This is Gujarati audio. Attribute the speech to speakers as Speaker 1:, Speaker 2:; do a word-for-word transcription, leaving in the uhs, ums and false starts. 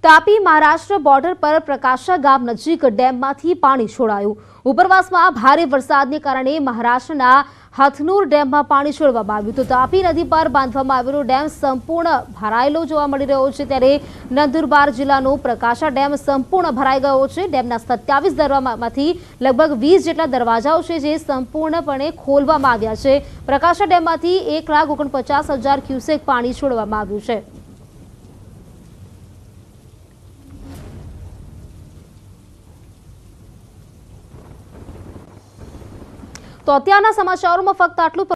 Speaker 1: તાપી મહારાષ્ટ્ર બોર્ડર પર પ્રકાશા ગામ નજીક ડેમમાંથી પાણી છોડાયું। ઉપરવાસમાં ભારે વરસાદને કારણે મહારાષ્ટ્રના હાથનુર ડેમમાં પાણી છોડવામાં આવ્યું તો તાપી નદી પર બાંધવામાં આવેલો ડેમ સંપૂર્ણ ભરાયેલો જોવા મળી રહ્યો છે। ત્યારે નંદુરબાર જિલ્લાનો પ્રકાશા ડેમ સંપૂર્ણ ભરાઈ ગયો છે। ડેમના સત્યાવીસ દરવાજામાંથી લગભગ વીસ જેટલા દરવાજાઓ છે જે સંપૂર્ણપણે ખોલવામાં આવ્યા છે। પ્રકાશા ડેમમાંથી એક લાખ ઓગણપચાસ હજાર ક્યુસેક પાણી છોડવામાં આવ્યું છે। તો અત્યારના સમાચારોમાં ફક્ત આટલું।